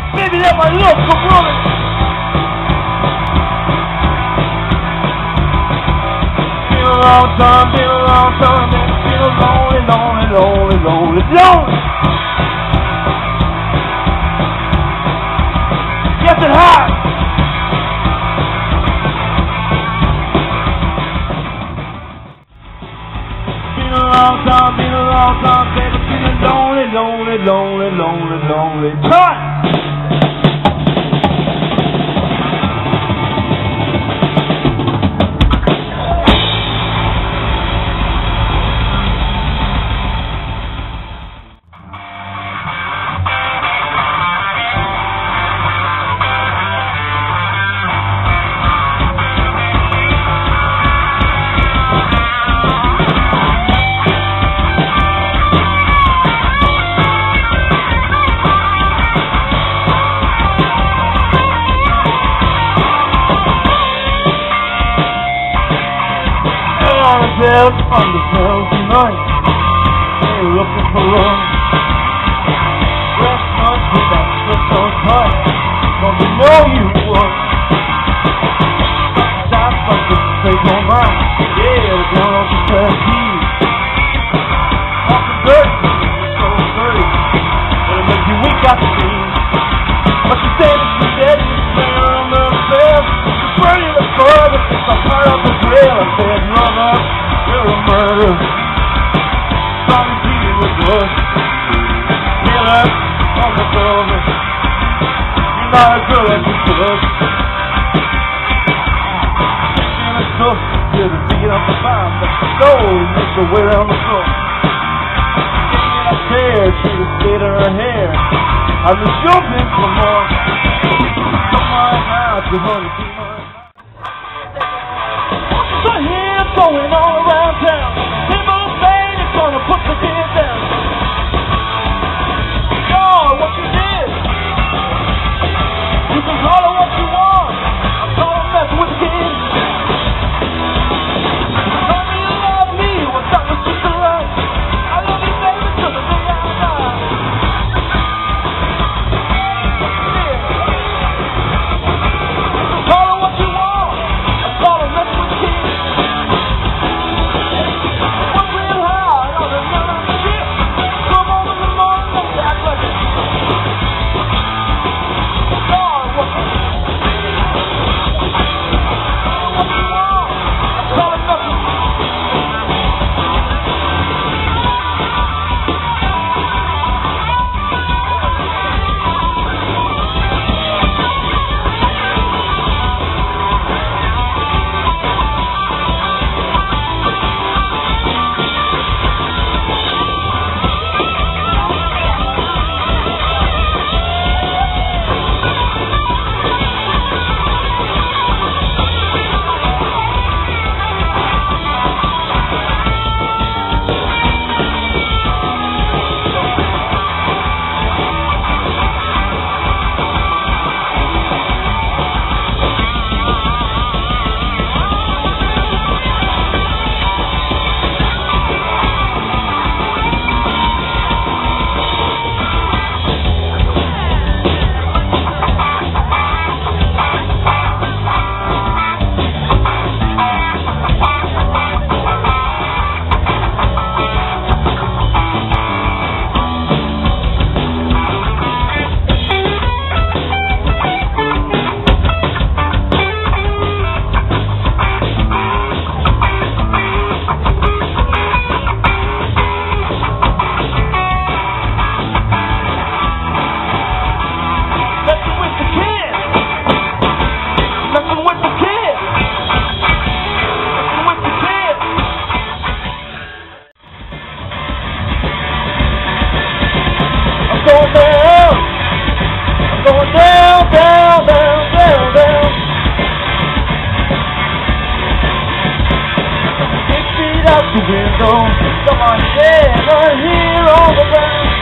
Baby, let my love come running. Been a long time, been a long time, been a lonely, lonely, lonely, lonely, lonely. Yes, it has. Been a long time, baby, been a lonely, lonely, lonely, lonely, lonely time. Out on the trail tonight, they're looking for love. Dress not with that slip so tight, don't you know you would? Stop fucking take no mind, yeah, the girl on the trail keys. Walking dirty, so dirty, but it makes you weak out the knees. But she said she's dead, she's on the bed, she's burning the club, it's a part of the trail. I said, lover, you're a murderer. Sorry, treated with blood. Feel up on the shoulder. You're not a girl that you should. And it's tough to the beat of the fire, but the soul makes her way down the floor. Taking a chair, she was straight in her hair. I was jumping for more. Come on now, you want to see mine. So here's going on around town. People say they're gonna put the kid down. Oh, what you did? You can call her what you want. I'm gonna mess with kids. Tell me you love me, what's up with sister right? I love you, baby, till the day I die. Call her what you want. I'm gonna mess with kids. Going down, I'm going down, down, down, down, down. 6 feet out the window, somebody dead right here on the ground.